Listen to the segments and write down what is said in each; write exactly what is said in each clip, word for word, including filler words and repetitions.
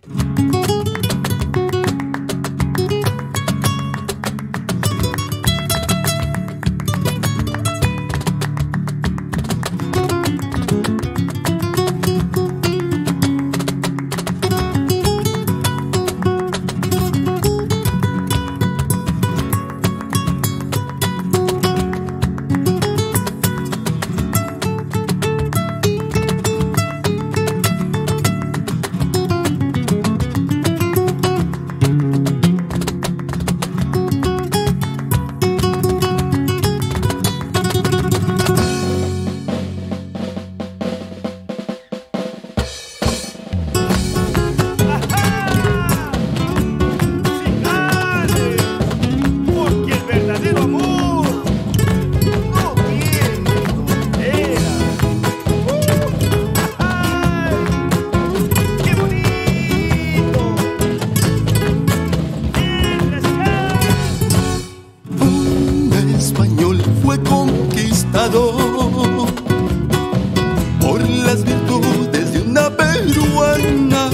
por las virtudes de una peruana,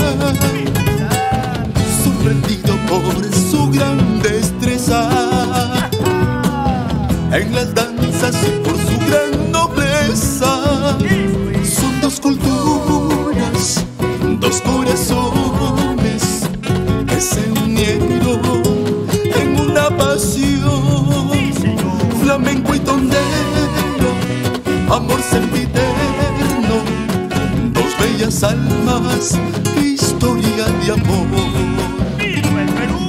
sorprendido por su gran destreza en las danzas y por su gran nobleza. Son dos culturas, dos corazones que se unieron en una pasión, flamenco y tondero, amor sempiterno, dos bellas almas, historia de amor. ¡Viva el Perú!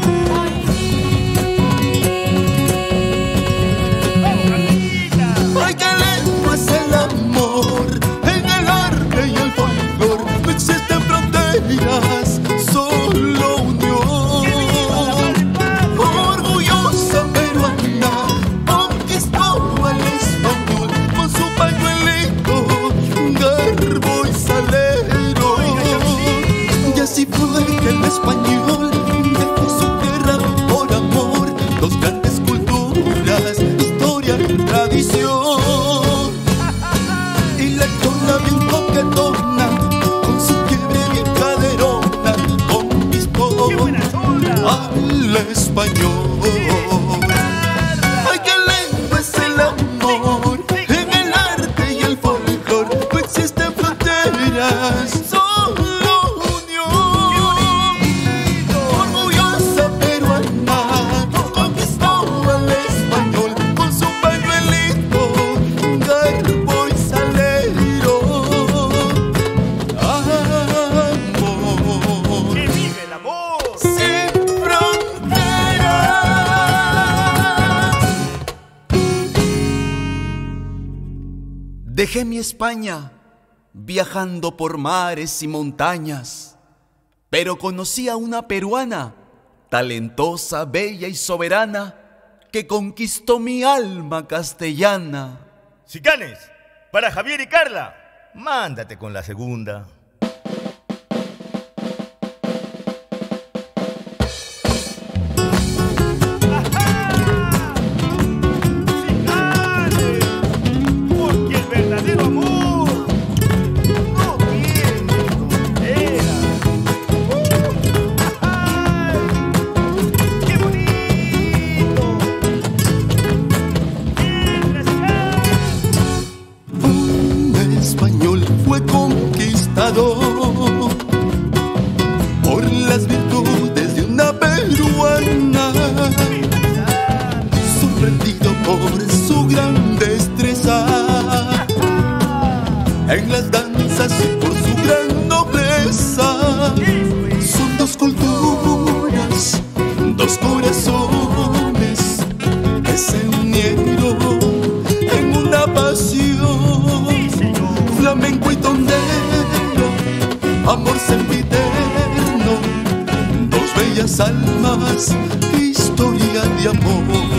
¡Ay, qué lindo es el amor! En el arte y el folclor no existen fronteras, solo unión. Orgullosa peruana conquistó al español con su pañuelito, garbo y salero. Y así fue que el español dejó su tierra por amor, dos grandes culturas, historia y tradición. Y la chona bien coquetona, con su quiebre bien caderona, conquistó al español. Ay, qué lindo es el amor, en el arte y el folclor no existen fronteras, solo unión. Orgullosa peruana conquistó al español con su pañuelito, garbo y salero. Amor ¡Que vive el amor! sin fronteras. Dejé mi España viajando por mares y montañas, pero conocí a una peruana, talentosa, bella y soberana, que conquistó mi alma castellana. Sicanes, para Javier y Carla, mándate con la segunda. Porque el verdadero amor no tiene frontera. ¡Qué bonito! Un español fue conquistador por las virtudes de una peruana, sorprendido por su gran destreza en las danzas y por su gran nobleza. Son dos culturas, dos corazones que se unieron en una pasión, flamenco y tondero, amor sempiterno, dos bellas almas, historia de amor.